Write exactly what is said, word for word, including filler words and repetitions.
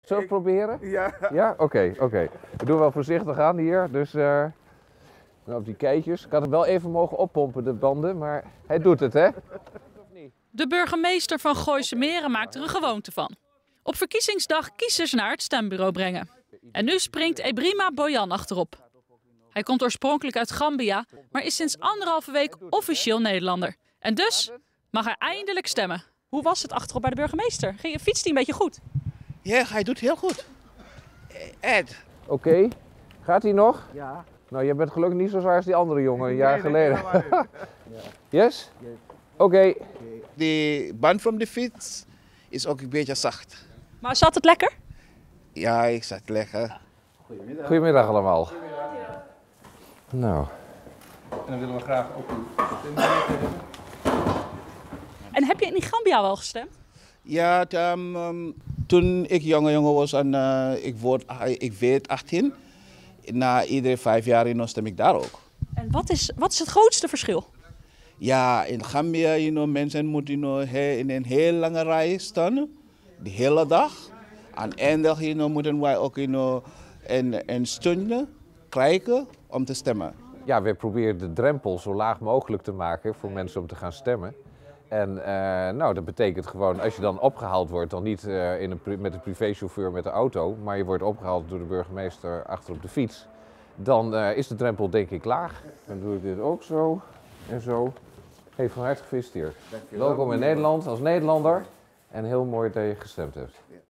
Zullen we het proberen? Ja. Ja? Oké, okay, oké. Okay. We doen wel voorzichtig aan hier, dus uh, op die keitjes. Ik had hem wel even mogen oppompen, de banden, maar hij doet het, hè? De burgemeester van Gooise Meren maakt er een gewoonte van. Op verkiezingsdag kiezers naar het stembureau brengen. En nu springt Ebrima Boyan achterop. Hij komt oorspronkelijk uit Gambia, maar is sinds anderhalve week officieel Nederlander. En dus mag hij eindelijk stemmen. Hoe was het achterop bij de burgemeester? Ging, fietst hij een beetje goed? Ja, hij doet heel goed. Ed. Oké, okay. Gaat hij nog? Ja. Nou, je bent gelukkig niet zo zwaar als die andere jongen een jaar geleden. Yes? Oké. Okay. De band van de fiets is ook een beetje zacht. Maar zat het lekker? Ja, ik zat lekker. Goedemiddag. Goedemiddag allemaal. Goedemiddag. Nou. En dan willen we graag ook uw stembiljet hebben. En heb je in Gambia wel gestemd? Ja, um, um, toen ik jonge jongen was en uh, ik, word, ik werd achttien, na iedere vijf jaar you know, stem ik daar ook. En wat is, wat is het grootste verschil? Ja, in Gambia, you know, mensen moeten you know, in een heel lange rij staan, de hele dag. Aan eindig you know, moeten wij ook you know, een, een stunde krijgen om te stemmen. Ja, we proberen de drempel zo laag mogelijk te maken voor mensen om te gaan stemmen. En uh, nou, dat betekent gewoon, als je dan opgehaald wordt, dan niet uh, in een, met een privéchauffeur met de auto, maar je wordt opgehaald door de burgemeester achter op de fiets, dan uh, is de drempel denk ik laag. Dan doe ik dit ook zo en zo. Hey, van harte gefeliciteerd. Welkom in Nederland als Nederlander en heel mooi dat je gestemd hebt.